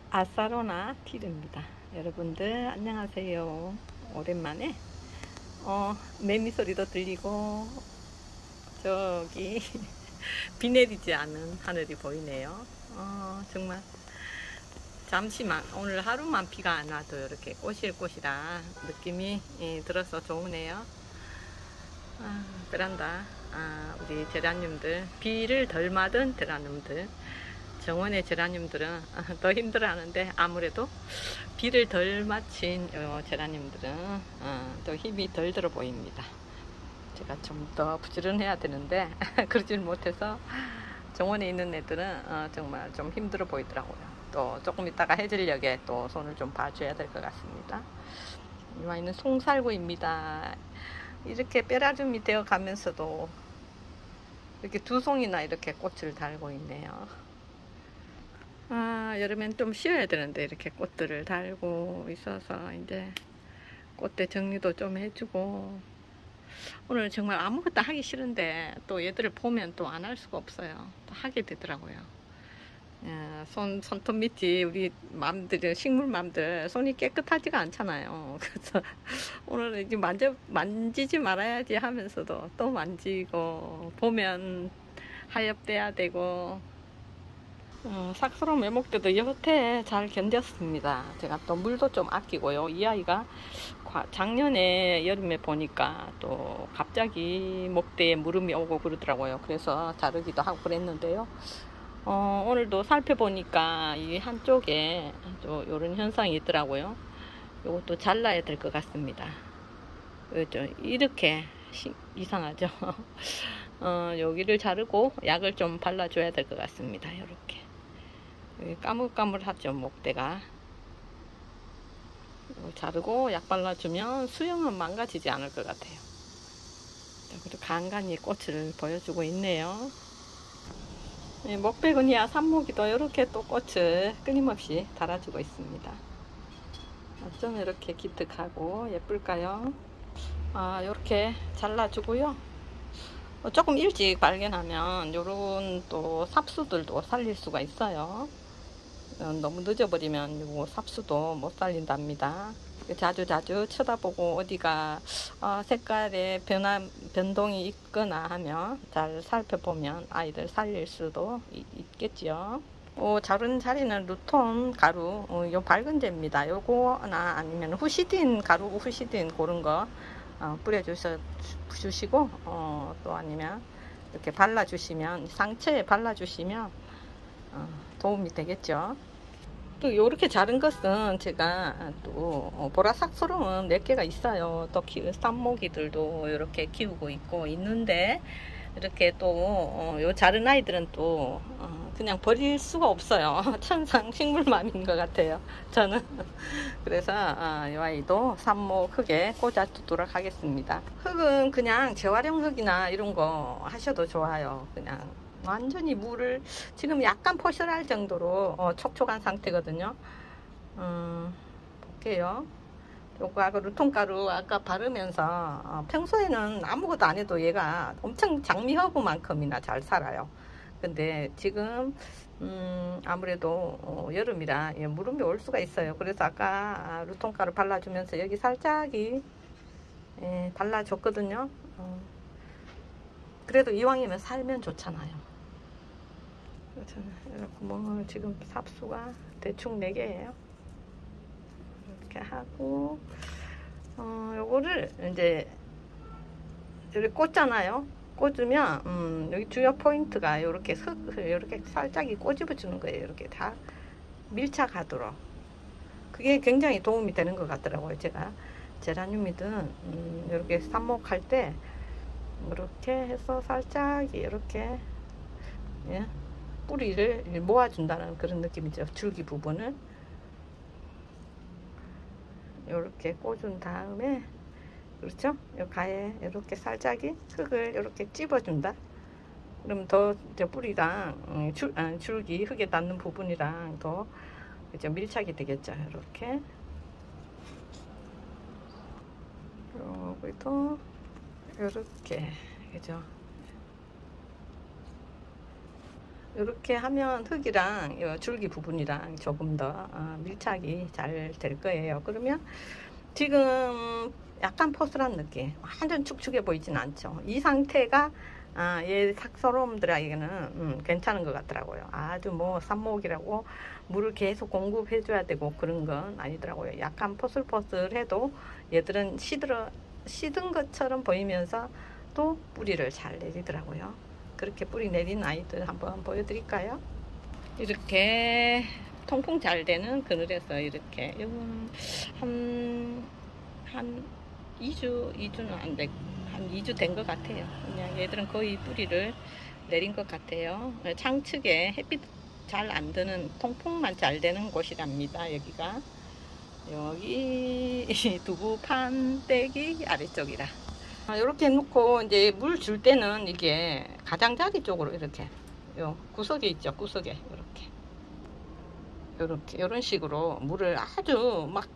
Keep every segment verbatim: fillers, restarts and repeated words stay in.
아사로나 티르입니다. 여러분들 안녕하세요. 오랜만에 어, 매미 소리도 들리고 저기 비 내리지 않은 하늘이 보이네요. 어, 정말 잠시만 오늘 하루만 비가 안 와도 이렇게 꼬실꼬실한 느낌이 예, 들어서 좋으네요. 아, 베란다 아, 우리 제라늄들 비를 덜 맞은 제라늄들 정원의 제라늄들은 더 힘들어하는데 아무래도 비를 덜 맞힌 제라늄들은 더 힘이 덜 들어 보입니다. 제가 좀 더 부지런해야 되는데 그러질 못해서 정원에 있는 애들은 정말 좀 힘들어 보이더라고요. 또 조금 있다가 해질녘에 또 손을 좀 봐줘야 될 것 같습니다. 이 와인은 송살구입니다. 이렇게 빼라름이 되어 가면서도 이렇게 두 송이나 이렇게 꽃을 달고 있네요. 아, 여름엔 좀 쉬어야 되는데 이렇게 꽃들을 달고 있어서 이제 꽃대 정리도 좀 해주고, 오늘 정말 아무것도 하기 싫은데 또 얘들을 보면 또 안 할 수가 없어요. 또 하게 되더라고요. 야, 손, 손톱 밑이 우리 맘들, 식물 맘들 손이 깨끗하지가 않잖아요. 그래서 오늘은 이제 만져, 만지지 말아야지 하면서도 또 만지고, 보면 하엽돼야 되고, 어, 삭스러운 외목대도 여태 잘 견뎠습니다. 제가 또 물도 좀 아끼고요. 이 아이가 작년에 여름에 보니까 또 갑자기 목대에 무름이 오고 그러더라고요. 그래서 자르기도 하고 그랬는데요. 어, 오늘도 살펴보니까 이 한쪽에 또 이런 현상이 있더라고요. 이것도 잘라야 될 것 같습니다. 그렇죠? 이렇게 시, 이상하죠. 어, 여기를 자르고 약을 좀 발라줘야 될 것 같습니다. 이렇게 까물까물하죠, 목대가. 자르고 약 발라주면 수영은 망가지지 않을 것 같아요. 그리고 간간히 꽃을 보여주고 있네요. 목베고니아 삽목이도 이렇게 또 꽃을 끊임없이 달아주고 있습니다. 좀 이렇게 기특하고 예쁠까요? 아, 이렇게 잘라주고요. 조금 일찍 발견하면 요런 또 삽수들도 살릴 수가 있어요. 너무 늦어버리면 요 삽수도 못 살린답니다. 자주 자주 쳐다보고 어디가 어, 색깔의 변화, 변동이 있거나 하면 잘 살펴보면 아이들 살릴 수도 있, 있겠죠. 어, 자른 자리는 루톤 가루, 어, 요 밝은제입니다. 요거나 아니면 후시딘 가루, 후시딘 그런 거 어, 뿌려주시고, 어, 또 아니면 이렇게 발라주시면, 상처에 발라주시면 어, 도움이 되겠죠. 또 이렇게 자른 것은 제가 또 보라삭스러운 몇 개가 있어요. 또 쌈모기들도 이렇게 키우고 있고 있는데, 이렇게 또 요 자른 아이들은 또 그냥 버릴 수가 없어요. 천상 식물맘인 것 같아요, 저는. 그래서 이 아이도 삽목 흙에 꽂아두도록 하겠습니다. 흙은 그냥 재활용 흙이나 이런 거 하셔도 좋아요. 그냥 완전히 물을 지금 약간 포실할 정도로 어, 촉촉한 상태거든요. 음, 볼게요. 요거하고 루톤가루 아까 바르면서 어, 평소에는 아무것도 안 해도 얘가 엄청 장미허브만큼이나 잘 살아요. 근데 지금 음, 아무래도 어, 여름이라 예, 무름이 올 수가 있어요. 그래서 아까 루톤가루 발라주면서 여기 살짝이 예, 발라줬거든요. 어, 그래도 이왕이면 살면 좋잖아요. 구멍을 지금 삽수가 대충 네 개예요. 이렇게 하고, 어, 요거를 이제 여기 꽂잖아요. 꽂으면 음, 여기 주요 포인트가 이렇게 흙, 이렇게 살짝이 꼬집어 주는 거예요. 이렇게 다 밀착하도록. 그게 굉장히 도움이 되는 것 같더라고요. 제가 제라늄이든 음, 이렇게 삽목할 때 이렇게 해서 살짝 이렇게 예, 뿌리를 모아준다는 그런 느낌이죠. 줄기 부분을 이렇게 꽂은 다음에, 그렇죠? 이 가에 이렇게 살짝이 흙을 이렇게 찝어준다. 그러면 더 이제 뿌리랑 줄, 아, 줄기 흙에 닿는 부분이랑 더 그죠? 밀착이 되겠죠. 이렇게. 여기도 이렇게, 그죠? 이렇게 하면 흙이랑 이 줄기 부분이랑 조금 더 밀착이 잘 될 거예요. 그러면 지금 약간 포슬한 느낌, 완전 축축해 보이진 않죠. 이 상태가 아, 얘 삭서롬들에게는 음, 괜찮은 것 같더라고요. 아주 뭐 삽목이라고 물을 계속 공급해 줘야 되고 그런 건 아니더라고요. 약간 포슬포슬해도 얘들은 시들어 시든 것처럼 보이면서 또 뿌리를 잘 내리더라고요. 그렇게 뿌리 내린 아이들 한번 보여드릴까요? 이렇게 통풍 잘 되는 그늘에서 이렇게 한, 한 이 주, 이 주는 안 되고 한 이 주 된 것 같아요. 그냥 얘들은 거의 뿌리를 내린 것 같아요. 창측에 햇빛 잘 안 드는, 통풍만 잘 되는 곳이랍니다. 여기가 여기 두부 판때기 아래쪽이라. 이렇게 놓고 이제 물 줄 때는 이게 가장자리 쪽으로 이렇게 요 구석에 있죠, 구석에 이렇게 이렇게 이런 식으로 물을 아주 막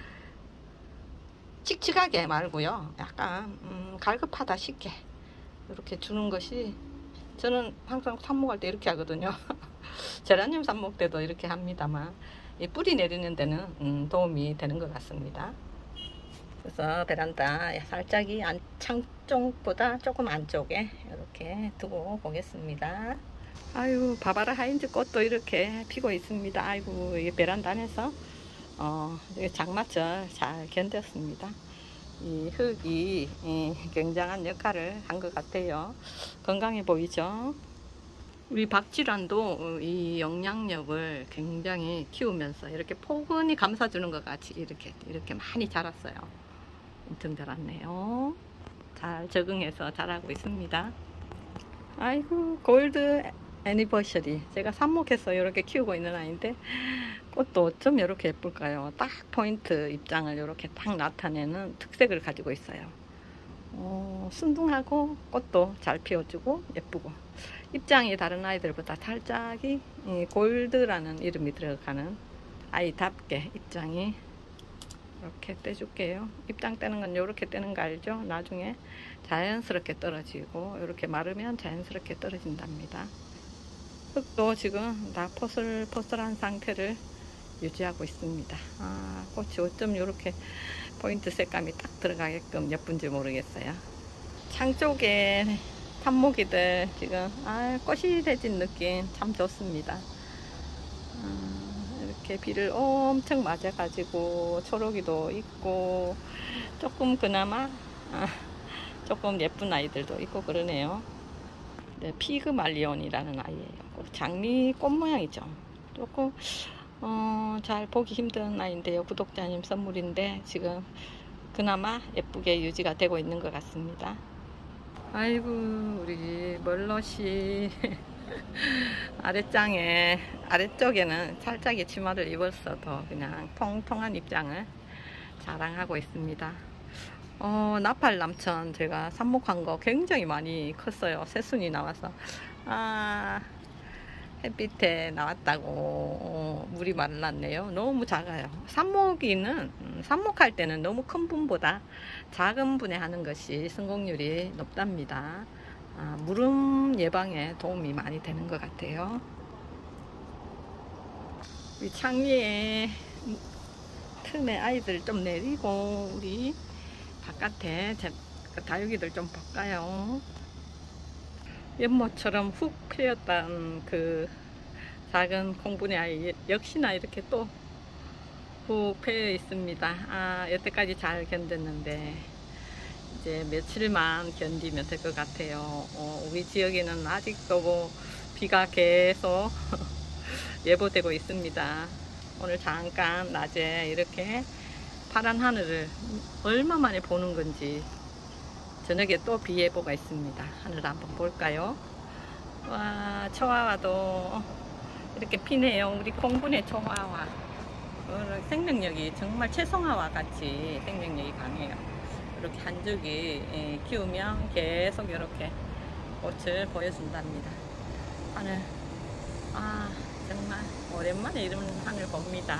칙칙하게 말고요, 약간 음, 갈급하다 쉽게 이렇게 주는 것이, 저는 항상 삽목할 때 이렇게 하거든요. 제라늄 삽목 때도 이렇게 합니다만 이 뿌리 내리는 데는 음, 도움이 되는 것 같습니다. 그래서 베란다 살짝이 안, 창 쪽보다 조금 안쪽에 이렇게 두고 보겠습니다. 아유, 바바라 하인즈 꽃도 이렇게 피고 있습니다. 아이고, 이 베란다 안에서 어, 장마철 잘 견뎠습니다. 이 흙이 이, 굉장한 역할을 한 것 같아요. 건강해 보이죠? 우리 박쥐란도 이 영향력을 굉장히 키우면서 이렇게 포근히 감싸주는 것 같이 이렇게 이렇게 많이 자랐어요. 엄청 자랐네요. 잘 적응해서 자라고 있습니다. 아이고, 골드 애니버셔리, 제가 삽목해서 이렇게 키우고 있는 아이인데 꽃도 어쩜 이렇게 예쁠까요? 딱 포인트 입장을 이렇게 딱 나타내는 특색을 가지고 있어요. 어, 순둥하고 꽃도 잘 피워주고 예쁘고, 입장이 다른 아이들보다 살짝이 골드라는 이름이 들어가는 아이답게 입장이 이렇게 떼줄게요. 입장 떼는 건 이렇게 떼는 거 알죠? 나중에 자연스럽게 떨어지고 이렇게 마르면 자연스럽게 떨어진답니다. 흙도 지금 다 포슬포슬한 상태를 유지하고 있습니다. 아, 꽃이 어쩜 이렇게 포인트 색감이 딱 들어가게끔 예쁜지 모르겠어요. 창 쪽에 삽목이들 지금 아, 꽃이 되진 느낌 참 좋습니다. 아, 이렇게 비를 엄청 맞아 가지고 초록이도 있고 조금 그나마 아, 조금 예쁜 아이들도 있고 그러네요. 네, 피그말리온이라는 아이예요. 장미 꽃 모양이죠. 조금 어, 잘 보기 힘든 아이인데요. 구독자님 선물인데 지금 그나마 예쁘게 유지가 되고 있는 것 같습니다. 아이고, 우리 멀럿이 아랫장에, 아래쪽에는 살짝의 치마를 입었어도 그냥 통통한 입장을 자랑하고 있습니다. 어, 나팔남천 제가 삽목한 거 굉장히 많이 컸어요. 새순이 나와서 아, 햇빛에 나왔다고 어, 물이 말랐네요. 너무 작아요. 삽목이는 음, 삽목할 때는 너무 큰 분보다 작은 분에 하는 것이 성공률이 높답니다. 아, 무름 예방에 도움이 많이 되는 것 같아요. 우리 창위에 틈에 아이들 좀 내리고 우리 바깥에 다육이들 좀 볼까요? 연못처럼 훅 피었던 그 작은 콩분의 아이 역시나 이렇게 또 훅 피어 있습니다. 아, 여태까지 잘 견뎠는데 이제 며칠만 견디면 될 것 같아요. 어, 우리 지역에는 아직도 뭐 비가 계속 예보되고 있습니다. 오늘 잠깐 낮에 이렇게 파란 하늘을 얼마 만에 보는 건지, 저녁에 또 비 예보가 있습니다. 하늘 한번 볼까요? 와, 초화화도 이렇게 피네요. 우리 콩분의 초화화. 생명력이 정말 채송화와 같이 생명력이 강해요. 이렇게 한 줄기 키우면 계속 이렇게 꽃을 보여준답니다. 하늘, 아, 정말 오랜만에 이런 하늘 봅니다.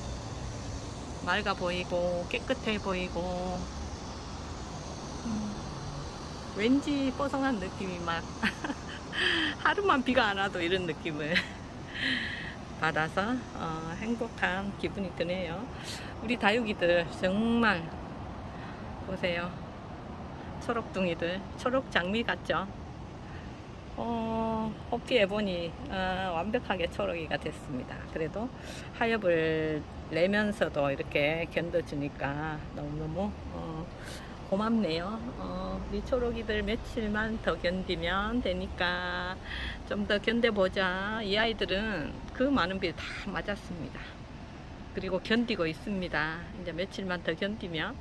맑아 보이고 깨끗해 보이고 음, 왠지 뽀송한 느낌이 막 하루만 비가 안 와도 이런 느낌을 받아서 어, 행복한 기분이 드네요. 우리 다육이들 정말 보세요. 초록둥이들, 초록 장미 같죠? 어, 뽑기해 보니 어, 완벽하게 초록이가 됐습니다. 그래도 하엽을 내면서도 이렇게 견뎌주니까 너무너무 어, 고맙네요. 어, 우리 초록이들 며칠만 더 견디면 되니까 좀 더 견뎌보자. 이 아이들은 그 많은 비 다 맞았습니다. 그리고 견디고 있습니다. 이제 며칠만 더 견디면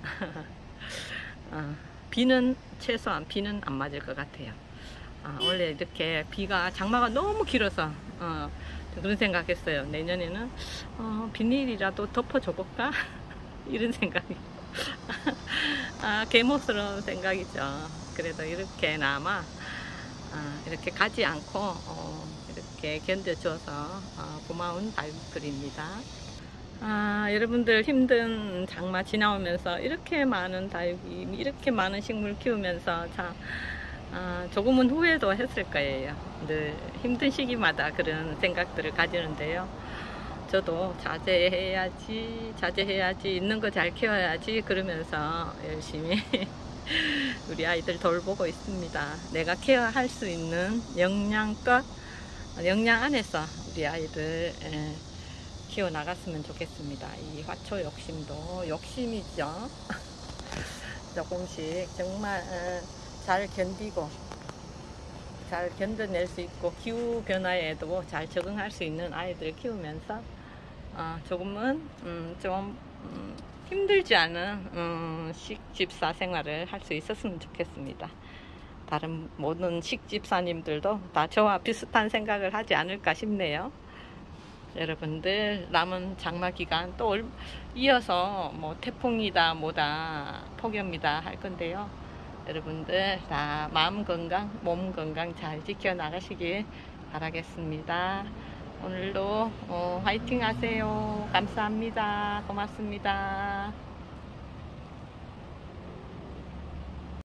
어, 비는 최소한 비는 안 맞을 것 같아요. 아, 원래 이렇게 비가 장마가 너무 길어서 어, 그런 생각했어요. 내년에는 어, 비닐이라도 덮어줘 볼까 이런 생각이 아, 개모스러운 생각이죠. 그래도 이렇게나마 아, 이렇게 가지 않고 어, 이렇게 견뎌줘서 어, 고마운 다육들입니다. 아, 여러분들 힘든 장마 지나오면서 이렇게 많은 다육이, 이렇게 많은 식물 키우면서 참 아, 조금은 후회도 했을 거예요. 늘 힘든 시기마다 그런 생각들을 가지는데요. 저도 자제해야지, 자제해야지, 있는 거 잘 키워야지 그러면서 열심히 우리 아이들 돌보고 있습니다. 내가 케어할 수 있는 역량껏, 역량 안에서 우리 아이들 에, 키워나갔으면 좋겠습니다. 이 화초 욕심도 욕심이죠. 조금씩 정말 잘 견디고 잘 견뎌낼 수 있고 기후 변화에도 잘 적응할 수 있는 아이들을 키우면서 어, 조금은 음, 좀 음, 힘들지 않은 음, 식집사 생활을 할 수 있었으면 좋겠습니다. 다른 모든 식집사님들도 다 저와 비슷한 생각을 하지 않을까 싶네요. 여러분들 남은 장마 기간 또 이어서 뭐 태풍이다 뭐다 폭염이다 할 건데요. 여러분들 다 마음 건강, 몸 건강 잘 지켜 나가시길 바라겠습니다. 오늘도 어, 화이팅 하세요. 감사합니다. 고맙습니다.